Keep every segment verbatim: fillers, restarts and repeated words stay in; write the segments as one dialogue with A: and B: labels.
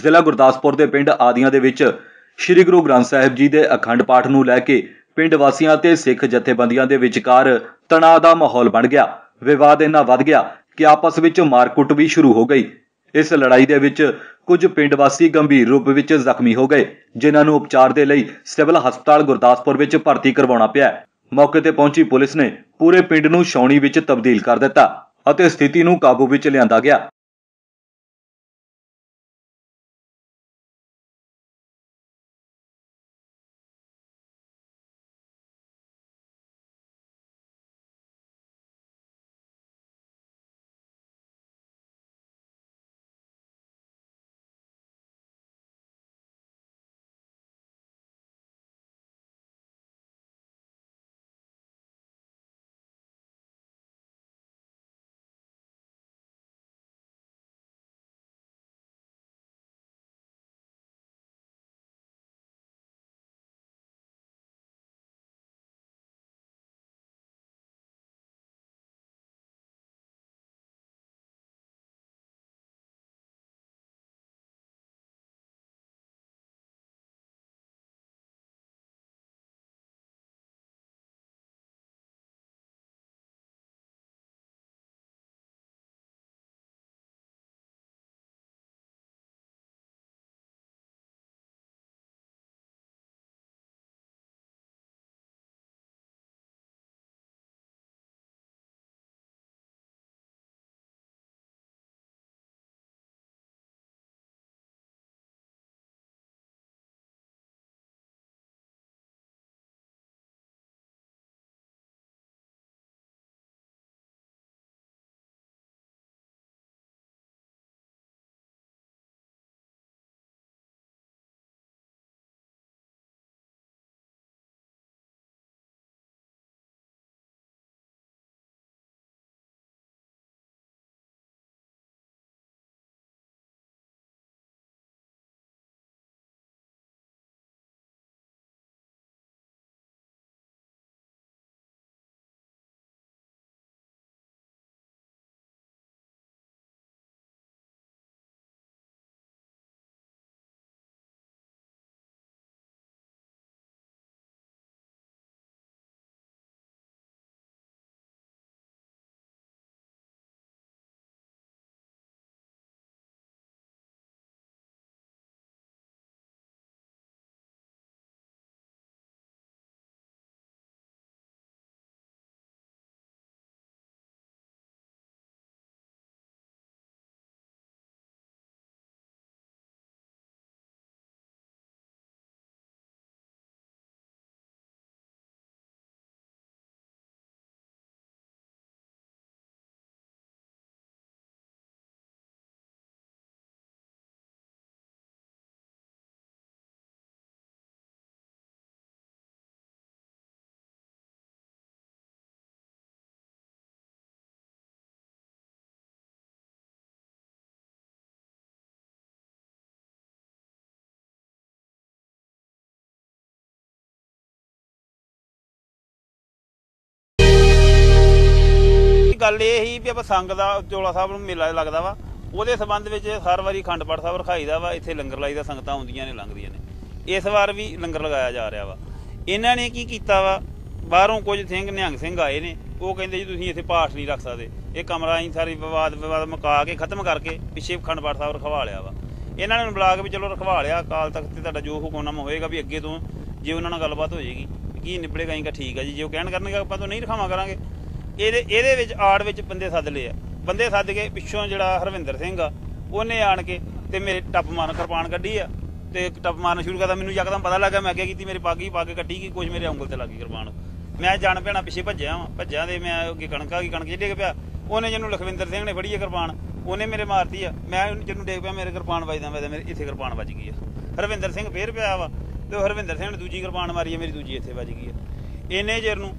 A: ਜ਼ਿਲ੍ਹਾ ਗੁਰਦਾਸਪੁਰ ਦੇ ਪਿੰਡ ਆਦੀਆਂ ਦੇ ਵਿੱਚ ਸ਼੍ਰੀ ਗੁਰੂ ਗ੍ਰੰਥ ਸਾਹਿਬ ਜੀ ਦੇ ਅਖੰਡ ਪਾਠ ਨੂੰ ਲੈ ਕੇ ਪਿੰਡ ਵਾਸੀਆਂ ਤੇ ਸਿੱਖ ਜਥੇਬੰਦੀਆਂ ਦੇ ਵਿਚਕਾਰ ਤਣਾਅ ਦਾ ਮਾਹੌਲ ਬਣ ਗਿਆ। ਵਿਵਾਦ ਇੰਨਾ ਵੱਧ ਗਿਆ ਕਿ ਆਪਸ ਵਿੱਚ ਮਾਰਕੁੱਟ ਵੀ ਸ਼ੁਰੂ ਹੋ ਗਈ। ਇਸ ਲੜਾਈ ਦੇ ਵਿੱਚ ਕੁਝ ਪਿੰਡ ਵਾਸੀ ਗੰਭੀਰ ਰੂਪ ਵਿੱਚ ਜ਼ਖਮੀ ਹੋ ਗਏ, ਜਿਨ੍ਹਾਂ ਨੂੰ ਉਪਚਾਰ ਦੇ ਲਈ ਸਿਵਲ ਹਸਪਤਾਲ ਗੁਰਦਾਸਪੁਰ ਵਿੱਚ ਭਰਤੀ ਕਰਵਾਉਣਾ ਪਿਆ। ਮੌਕੇ ਤੇ ਪਹੁੰਚੀ ਪੁਲਿਸ ਨੇ ਪੂਰੇ ਪਿੰਡ ਨੂੰ ਛਾਉਣੀ ਵਿੱਚ ਤਬਦੀਲ ਕਰ ਦਿੱਤਾ ਅਤੇ ਸਥਿਤੀ ਨੂੰ ਕਾਬੂ ਵਿੱਚ ਲਿਆਂਦਾ ਗਿਆ।
B: गल ये ही भी आप संघ का चोला साहब नूं मेला लगता वा उहदे संबंध में हर वारी अखंड पाठ साहब रखाईदा वा। इत्थे लंगर लाईदा, संगतां आउंदियां ने लंघदियां ने। इस वार भी लंगर लगाया जा रहा वा। इन्हां ने की कीता वा, बाहरों कुछ सिंह निहंग सिंह आए ने, वो कहंदे जी तुसीं इत्थे पाठ नहीं रख सकदे। ये कमरा असीं सारी विवाद विवाद मुका के खत्म करके पिछे अखंड पाठ साहब रखवा लिया वा। इन्हां ने बुला के भी चलो रखवा लिया, अकाल तख्त ते तुहाडा जो हुक्मनामा होएगा भी अगे तो जे उन्हां नाल गलबात हो जाएगी की निबड़ेगा असीं ठीक है जी, जो कहण करनगे आपां तो नहीं रखावा करांगे। ਇਹਦੇ ਇਹਦੇ ਵਿੱਚ ਆੜ ਵਿੱਚ ਬੰਦੇ ਸੱਦ ਲਏ ਆ। ਬੰਦੇ ਸੱਦ ਕੇ ਪਿੱਛੋਂ ਜਿਹੜਾ ਹਰਵਿੰਦਰ ਸਿੰਘ ਆ ਉਹਨੇ ਆਣ ਕੇ ਤੇ ਮੇਰੇ ਟੱਪ ਮਾਰਨ ਕਿਰਪਾਨ ਕੱਢੀ ਆ ਤੇ ਟੱਪ ਮਾਰਨ ਸ਼ੁਰੂ ਕਰਤਾ। ਮੈਨੂੰ ਯਕਦਮ ਪਤਾ ਲੱਗਾ, ਮੈਂ ਅੱਗੇ ਕੀਤੀ, ਮੇਰੀ ਪੱਗ ਹੀ ਪੱਗ ਕੱਟੀ ਗਈ, ਕੁਝ ਮੇਰੇ ਉਂਗਲ ਤੇ ਲੱਗੀ ਕਿਰਪਾਨ। ਮੈਂ ਜਾਣ ਪੈਣਾ ਪਿੱਛੇ ਭੱਜਿਆ ਵਾਂ, ਭੱਜਿਆ ਤੇ ਮੈਂ ਅੱਗੇ ਕਣਕਾਂ ਕੀ ਕਣਕ ਡਿੱਗ ਪਿਆ। ਉਹਨੇ ਜਿਹਨੂੰ ਲਖਵਿੰਦਰ ਸਿੰਘ ਨੇ ਫੜੀ ਆ ਕਿਰਪਾਨ, ਉਹਨੇ ਮੇਰੇ ਮਾਰਤੀ ਆ। ਮੈਂ ਜਿਹਨੂੰ ਡਿੱਗ ਪਿਆ ਮੇਰੇ ਕਿਰਪਾਨ ਵੱਜਦਾ ਵੱਜਦਾ ਮੇਰੇ ਇੱਥੇ ਕਿਰਪਾਨ ਵੱਜ ਗਈ ਆ। ਹਰਵਿੰਦਰ ਸਿੰਘ ਫੇਰ ਪਿਆ ਵਾ ਤੇ ਹਰਵਿੰਦਰ ਸਿੰਘ ਨੇ ਦੂਜੀ ਕਿਰਪਾਨ ਮਾਰੀ ਆ, ਮੇਰੀ ਦੂਜੀ ਇੱਥੇ ਵੱਜ ਗਈ ਆ। ਇੰਨੇ ਚਿਰ ਨੂੰ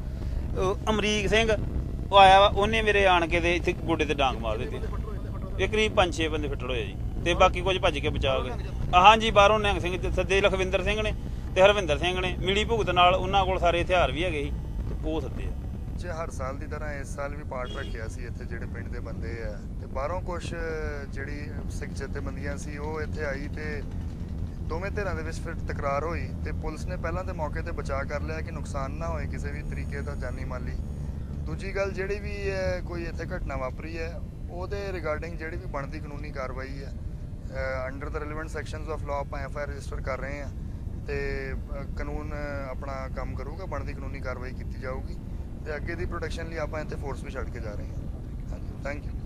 B: ਅਮਰੀਕ ਸਿੰਘ ਉਹ ਆਇਆ ਵਾ, ਉਹਨੇ ਮੇਰੇ ਆਣ ਕੇ ਤੇ ਇੱਥੇ ਗੋਡੇ ਤੇ ਡਾਂਗ ਮਾਰ ਦਿੱਤੀ। ਇਹ ਕਰੀਬ ਪੰਜ ਛੇ ਬੰਦੇ ਫੱਟੜ ਹੋਏ ਜੀ ਤੇ ਬਾਕੀ ਕੁਝ ਭੱਜ ਕੇ ਬਚਾ ਗਏ। ਹਾਂਜੀ, ਬਾਹਰੋਂ ਨਿਹੰਗ ਸਿੰਘ ਸੱਦੇ ਲਖਵਿੰਦਰ ਸਿੰਘ ਨੇ ਤੇ ਹਰਵਿੰਦਰ ਸਿੰਘ ਨੇ ਮਿਲੀ ਭੁਗਤ ਨਾਲ, ਉਹਨਾਂ ਕੋਲ ਸਾਰੇ ਹਥਿਆਰ ਵੀ ਹੈਗੇ ਸੀ ਤੇ ਉਹ ਸੱਦੇ ਆ।
C: 'ਚ ਹਰ ਸਾਲ ਦੀ ਤਰ੍ਹਾਂ ਇਸ ਸਾਲ ਵੀ ਪਾਠ ਰੱਖਿਆ ਸੀ ਇੱਥੇ ਜਿਹੜੇ ਪਿੰਡ ਦੇ ਬੰਦੇ ਆ ਤੇ ਬਾਹਰੋਂ ਕੁਝ ਜਿਹੜੀ ਸਿੱਖ ਜਥੇਬੰਦੀਆਂ ਸੀ ਉਹ ਇੱਥੇ ਆਈ ਤੇ ਦੋਵੇਂ ਧਿਰਾਂ ਦੇ ਵਿੱਚ ਫਿਰ ਤਕਰਾਰ ਹੋਈ ਤੇ ਪੁਲਿਸ ਨੇ ਪਹਿਲਾਂ ਤੇ ਮੌਕੇ ਤੇ ਬਚਾਅ ਕਰ ਲਿਆ ਕਿ ਨੁਕਸਾਨ ਨਾ ਹੋਏ ਕਿਸੇ ਵੀ ਤਰੀਕੇ ਦਾ ਜਾਨੀ ਮਾਲੀ। ਦੂਜੀ ਗੱਲ ਜਿਹੜੀ ਵੀ ਹੈ ਕੋਈ ਇੱਥੇ ਘਟਨਾ ਵਾਪਰੀ ਹੈ ਉਹਦੇ ਰਿਗਾਰਡਿੰਗ ਜਿਹੜੀ ਵੀ ਬਣਦੀ ਕਾਨੂੰਨੀ ਕਾਰਵਾਈ ਹੈ under the relevant sections of law ਆਪਾਂ ਐਫ ਆਈ ਆਰ ਰਜਿਸਟਰ ਕਰ ਰਹੇ ਹਾਂ ਤੇ ਕਾਨੂੰਨ ਆਪਣਾ ਕੰਮ ਕਰੂਗਾ, ਬਣਦੀ ਕਾਨੂੰਨੀ ਕਾਰਵਾਈ ਕੀਤੀ ਜਾਊਗੀ ਤੇ ਅੱਗੇ ਦੀ ਪ੍ਰੋਟੈਕਸ਼ਨ ਲਈ ਆਪਾਂ ਇੱਥੇ ਫੋਰਸ ਵੀ ਛੱਡ ਕੇ ਜਾ ਰਹੇ ਹਾਂ। ਹਾਂਜੀ, ਥੈਂਕ ਯੂ।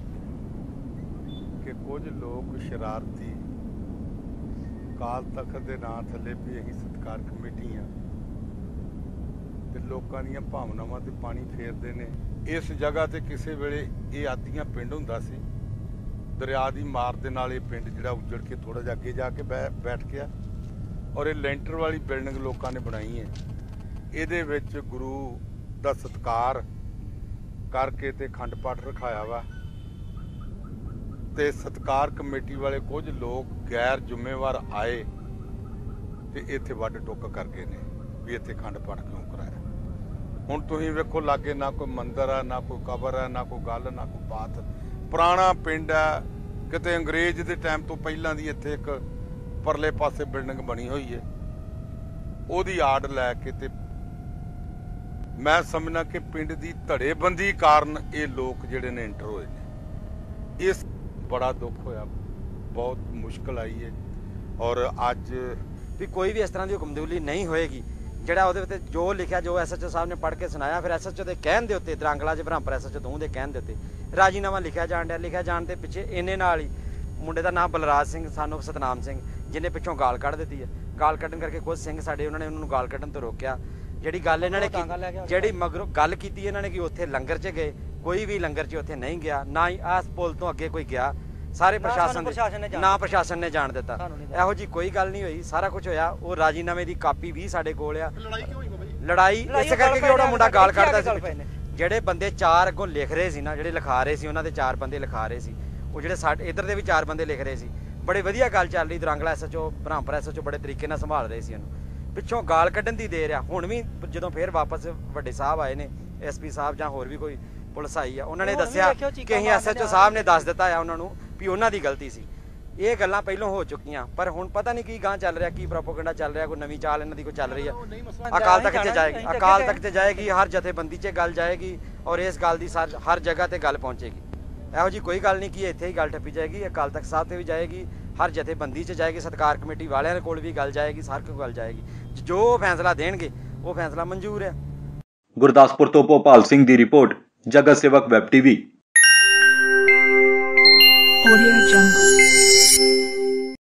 D: ਕਿ ਕੁਝ ਲੋਕ ਸ਼ਰਾਰਤੀ ਅਕਾਲ ਤਖਤ ਦੇ ਨਾਂ ਥੱਲੇ ਵੀ ਅਸੀਂ ਸਤਿਕਾਰ ਕਮੇਟੀ ਆ ਤੇ ਲੋਕਾਂ ਦੀਆਂ ਭਾਵਨਾਵਾਂ ਤੇ ਪਾਣੀ ਫੇਰਦੇ ਨੇ। ਇਸ ਜਗ੍ਹਾ ਤੇ ਕਿਸੇ ਵੇਲੇ ਇਹ ਆਦੀਆਂ ਪਿੰਡ ਹੁੰਦਾ ਸੀ, ਦਰਿਆ ਦੀ ਮਾਰ ਦੇ ਨਾਲ ਇਹ ਪਿੰਡ ਜਿਹੜਾ ਉੱਜੜ ਕੇ ਥੋੜਾ ਜਿਹਾ ਅੱਗੇ ਜਾ ਕੇ ਬੈਠ ਗਿਆ ਔਰ ਇਹ ਲੈਂਟਰ ਵਾਲੀ ਬਿਲਡਿੰਗ ਲੋਕਾਂ ਨੇ ਬਣਾਈ ਹੈ। ਇਹਦੇ ਵਿੱਚ ਗੁਰੂ ਦਾ ਸਤਿਕਾਰ ਕਰਕੇ ਤੇ ਅਖੰਡ ਪਾਠ ਰਖਾਇਆ ਵਾ ਤੇ ਸਤਿਕਾਰ ਕਮੇਟੀ ਵਾਲੇ ਕੁਝ ਲੋਕ ਗੈਰ ਜ਼ਿੰਮੇਵਾਰ ਆਏ ਤੇ ਇੱਥੇ ਵੱਢ ਟੁੱਕ ਕਰ ਗਏ ਨੇ ਵੀ ਇੱਥੇ ਅਖੰਡ ਪਾਠ ਕਿਉਂ ਕਰਾਇਆ। ਹੁਣ ਤੁਸੀਂ ਵੇਖੋ ਲਾਗੇ ਨਾ ਕੋਈ ਮੰਦਿਰ ਆ, ਨਾ ਕੋਈ ਕਬਰ ਆ, ਨਾ ਕੋਈ ਗੱਲ, ਨਾ ਕੋਈ ਬਾਤ। ਪੁਰਾਣਾ ਪਿੰਡ ਆ, ਕਿਤੇ ਅੰਗਰੇਜ਼ ਦੇ ਟਾਈਮ ਤੋਂ ਪਹਿਲਾਂ ਦੀ ਇੱਥੇ ਇੱਕ ਪਰਲੇ ਪਾਸੇ ਬਿਲਡਿੰਗ ਬਣੀ ਹੋਈ ਹੈ, ਉਹਦੀ ਆੜ ਲੈ ਕੇ ਤੇ ਮੈਂ ਸਮਝਣਾ ਕਿ ਪਿੰਡ ਦੀ ਧੜੇਬੰਦੀ ਕਾਰਨ ਇਹ ਲੋਕ ਜਿਹੜੇ ਨੇ ਇੰਟਰ ਹੋਏ ਨੇ। ਇਸ ਬੜਾ ਦੁੱਖ ਹੋਇਆ, ਬਹੁਤ ਮੁਸ਼ਕਲ ਆਈ ਹੈ ਔਰ ਅੱਜ
E: ਵੀ ਕੋਈ ਵੀ ਇਸ ਤਰ੍ਹਾਂ ਦੀ ਹੁਕਮਦੁਲੀ ਨਹੀਂ ਹੋਏਗੀ। ਜਿਹੜਾ ਉਹਦੇ ਉੱਤੇ ਜੋ ਲਿਖਿਆ, ਜੋ ਐਸ ਐਚ ਓ ਸਾਹਿਬ ਨੇ ਪੜ੍ਹ ਕੇ ਸੁਣਾਇਆ, ਫਿਰ ਐਸ ਐਚ ਓ ਦੇ ਕਹਿਣ ਦੇ ਉੱਤੇ ਦਰਾਂਗਲਾ ਚ ਬ੍ਰਹਮਪੁਰ ਐਸ ਐਚ ਓ ਦੋਵੇਂ ਦੇ ਕਹਿਣ ਦੇ ਉੱਤੇ ਰਾਜੀਨਾਮਾ ਲਿਖਿਆ ਜਾਣ ਡਿਆ। ਲਿਖਿਆ ਜਾਣ ਦੇ ਪਿੱਛੇ ਇਹਨੇ ਨਾਲ ਹੀ ਮੁੰਡੇ ਦਾ ਨਾਮ ਬਲਰਾਜ ਸਿੰਘ ਸਾਨੂੰ ਸਤਨਾਮ ਸਿੰਘ, ਜਿਹਨੇ ਪਿੱਛੋਂ ਗਾਲ ਕੱਢ ਦਿੱਤੀ ਹੈ। ਗਾਲ ਕੱਢਣ ਕਰਕੇ ਕੁਝ ਸਿੰਘ ਸਾਡੇ ਉਹਨਾਂ ਨੇ ਉਹਨਾਂ ਨੂੰ ਗਾਲ ਕੱਢਣ ਤੋਂ ਰੋਕਿਆ। ਜਿਹੜੀ ਗੱਲ ਇਹਨਾਂ ਨੇ ਜਿਹੜੀ ਮਗਰੋਂ ਗੱਲ ਕੀਤੀ ਇਹਨਾਂ ਨੇ ਕਿ ਉੱਥੇ ਲੰਗਰ 'ਚ ਗਏ, ਕੋਈ ਵੀ ਲੰਗਰ 'ਚ ਉੱਥੇ ਨਹੀਂ ਗਿਆ, ਨਾ ਹੀ ਆਸ ਪੁਲ ਤੋਂ ਅੱਗੇ ਕੋਈ ਗਿਆ। ਸਾਰੇ ਪ੍ਰਸ਼ਾਸਨ ਦੇ ਨਾ ਪ੍ਰਸ਼ਾਸਨ ਨੇ ਜਾਣ ਦਿੱਤਾ। ਇਹੋ ਜੀ ਕੋਈ ਗੱਲ ਨਹੀਂ ਹੋਈ, ਸਾਰਾ ਕੁਝ ਹੋਇਆ। ਉਹ ਰਾਜੀਨਾਮੇ ਦੀ ਕਾਪੀ ਵੀ ਸਾਡੇ ਕੋਲ ਆ। ਲੜਾਈ ਇਸ ਕਰਕੇ ਕਿ ਉਹਦਾ ਮੁੰਡਾ ਗਾਲ ਕੱਢਦਾ ਸੀ। ਜਿਹੜੇ ਬੰਦੇ ਚਾਰ ਅੱਗੋਂ ਲਿਖ ਰਹੇ ਸੀ ਨਾ, ਜਿਹੜੇ ਲਿਖਾ ਰਹੇ ਸੀ, ਉਹਨਾਂ ਦੇ ਚਾਰ ਬੰਦੇ ਲਿਖਾ ਰਹੇ ਸੀ, ਉਹ ਜਿਹੜੇ ਸਾਡੇ ਇੱਧਰ ਦੇ ਵੀ ਚਾਰ ਬੰਦੇ ਲਿਖ ਰਹੇ ਸੀ। ਬੜੇ ਵਧੀਆ ਗੱਲ ਚੱਲ ਰਹੀ, Dorangla S H O Brahmpur S H O ਬੜੇ ਤਰੀਕੇ ਨਾਲ ਸੰਭਾਲ ਰਹੇ ਸੀ ਉਹਨੂੰ। ਪਿੱਛੋਂ ਗਾਲ ਕੱਢਣ ਦੀ ਦੇਰ ਆ। ਹੁਣ ਵੀ ਜਦੋਂ ਫਿਰ ਵਾਪਸ ਵੱਡੇ ਸਾਹਿਬ ਆਏ ਨੇ, ਐਸ ਪੀ ਸਾਹਿਬ ਜਾਂ ਹੋਰ ਵੀ ਕੋਈ ਪੁਲਿਸ ਆਈ ਆ, ਉਹਨਾਂ ਨੇ ਦੱਸਿਆ ਕਿ ਅਸੀਂ ਐਸ ਐਚ ਓ ਸਾਹਿਬ ਨੇ ਦੱਸ ਦਿੱਤਾ ਆ ਉਹਨਾਂ ਨੂੰ ਵੀ ਉਹਨਾਂ ਦੀ ਗਲਤੀ ਸੀ। ਇਹ ਗੱਲਾਂ ਪਹਿਲਾਂ ਹੋ ਚੁੱਕੀਆਂ, ਪਰ ਹੁਣ ਪਤਾ ਨਹੀਂ ਕੀ ਗਾਂ ਚੱਲ ਰਿਹਾ, ਕੀ ਪ੍ਰੋਪੋਗੈਂਡਾ ਚੱਲ ਰਿਹਾ, ਕੋਈ ਨਵੀਂ ਚਾਲ ਇਹਨਾਂ ਦੀ ਕੋਈ ਚੱਲ ਰਹੀ ਆ। ਅਕਾਲ ਤਖਤ 'ਚ ਜਾਏਗੀ, ਅਕਾਲ ਤਖਤ 'ਚ ਜਾਏਗੀ, ਹਰ ਜਥੇਬੰਦੀ 'ਚ ਗੱਲ ਜਾਏਗੀ ਔਰ ਇਸ ਗੱਲ ਦੀ ਹਰ ਜਗ੍ਹਾ ਤੇ ਗੱਲ ਪਹੁੰਚੇਗੀ। ਇਹੋ ਜੀ ਕੋਈ ਗੱਲ ਨਹੀਂ ਕਿ ਇੱਥੇ ਹੀ ਗੱਲ ਠੱਪੀ ਜਾਏਗੀ। ਅਕਾਲ ਤਖਤ ਸਾਹਿਬ ਤੇ ਵੀ ਜਾਏਗੀ, ਹਰ ਜਥੇਬੰਦੀ 'ਚ ਜਾਏਗੀ, ਸਤਿਕਾਰ ਕਮੇਟੀ ਵਾਲਿਆਂ ਦੇ ਕੋਲ ਵੀ ਗੱਲ ਜਾਏਗੀ, ਹਰ ਕੋਈ ਗੱਲ ਜਾਏਗੀ। ਜੋ ਫੈਸਲਾ ਦੇਣਗੇ ਉਹ ਫੈਸਲਾ ਮਨਜ਼ੂਰ ਹੈ।
A: ਗੁਰਦਾਸਪੁਰ ਤੋਂ ਭੋਪਾਲ ਸਿੰਘ ਦੀ ਰਿਪੋਰਟ, ਜਗਤ ਸੇਵਕ ਵੈਬ ਟੀਵੀ। Audio Jungle।